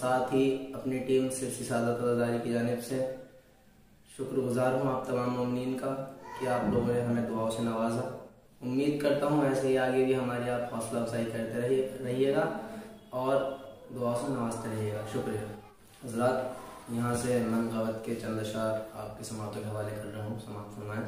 साथ ही अपनी टीम सिरसी सादत अज़ारी की जानिब से शुक्रगुजार हूँ आप तमाम मोमिनीन का कि आप लोगों ने हमें दुआओं से नवाजा। उम्मीद करता हूँ ऐसे ही आगे भी हमारी आप हौसला अफजाई करते रहिएगा और दुआओं से नवाजते रहिएगा। शुक्रिया हज़रात। यहाँ से मनक़बत के चंद अशार आपके समातों के हवाले कर रहा हूँ, समात फरमाएं।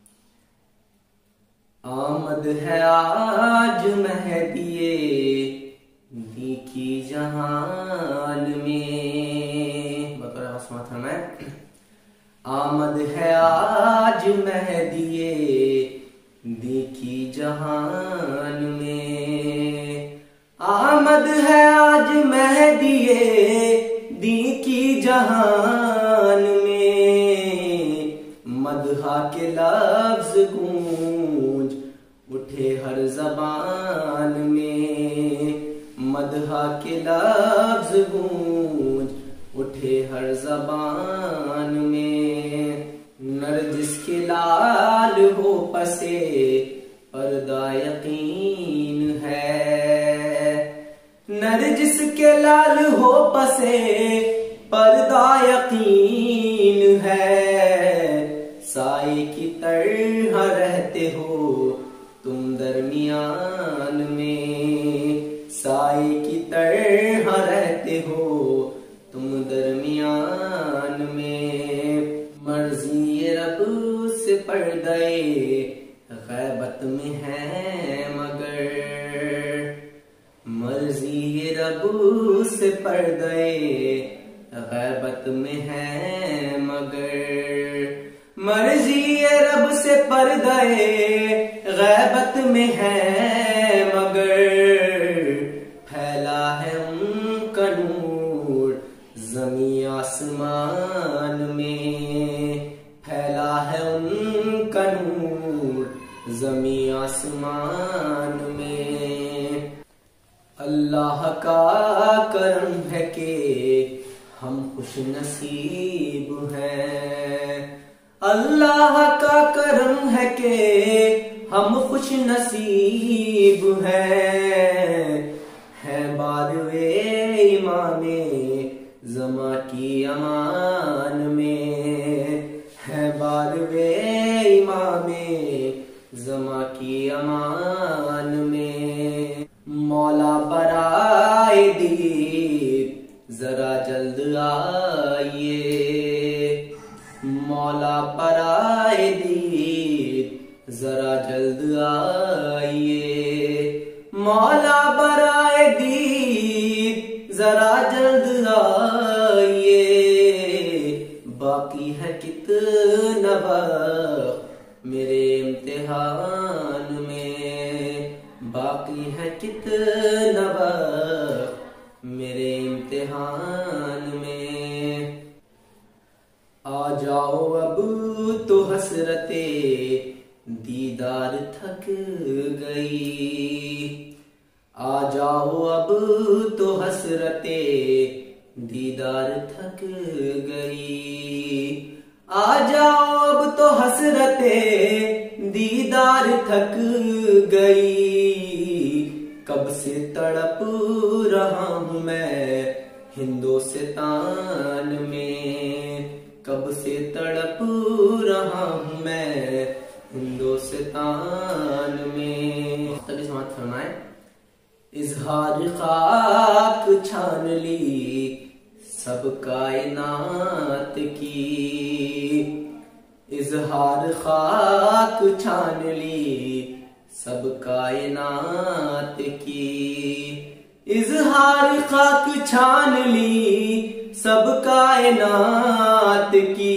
आमद है आज मेहदिए दी की जहान में, बतौर समात फरमाएं। आमद है आज मेहदिए दी की जहान में, आमद है आज मेहदिए दी की जहान में, मदहा के लफ्ज गूंज उठे हर ज़बान में, मदहा के लफ्ज गूंज उठे हर ज़बान में, नरगिस के लाल हो पसे पर्दा यकीन है, नरगिस के लाल हो पसे पर्दा यकीन है, साए की तरह रहते हो तुम दरमियान में, साए की तरह रहते हो तुम दरमियान में, मर्जी रब से पर्दे गैबत में है मगर, मर्जी रब से पर्दे गैबत में है मगर, मर्जी रब से पर्दे गैबत में है मगर, फैला है उनका नूर ज़मीं आसमान में, फैला है उनका नूर ज़मीं आसमान में। अल्लाह का करम है कि हम खुश नसीब हैं, अल्लाह का करम है कि हम खुश नसीब हैं, बारवे इमामे ज़मा की अमान में, है बारवे इमामे ज़मा की अमान में, मौला बराए दीद जरा जल्द आइए, मौला बराए दीद जरा जल्द आइए, मौला बराए दीद जरा जल्द आइए, बाकी है कितना वक्त मेरे इम्तिहान में, बाकी है कितना वक्त मेरे इम्तिहान में, आ जाओ अब तो हसरते दीदार थक गई, आ जाओ अब तो हसरते दीदार थक गई, आ जाओ अब तो हसरते दीदार थक गई, कब से तड़प रहा हूँ मैं हिंदुस्तान में, कब से तड़प रहा हूँ मैं हिंदुस्तान में। समात फरमाए। इजहार खाक छान ली सब कायनात की, इजहार खाक छान ली सब कायनात की, इजहार खाक छान ली सब कायनात की,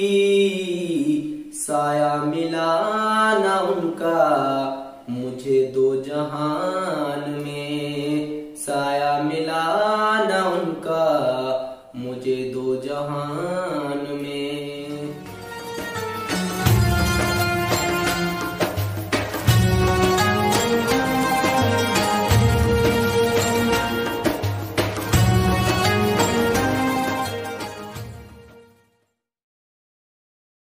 साया मिला ना उनका मुझे दो जहान में, साया मिला ना उनका मुझे दो जहान में।